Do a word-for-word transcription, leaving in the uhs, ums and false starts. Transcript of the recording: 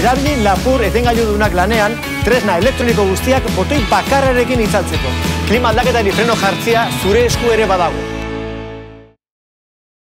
Erabili lapur etengailudunak lanean, tresna elektroniko guztiak botoi bakarrarekin itzaltzeko. Klima aldaketari freno jartzea zure esku ere badago.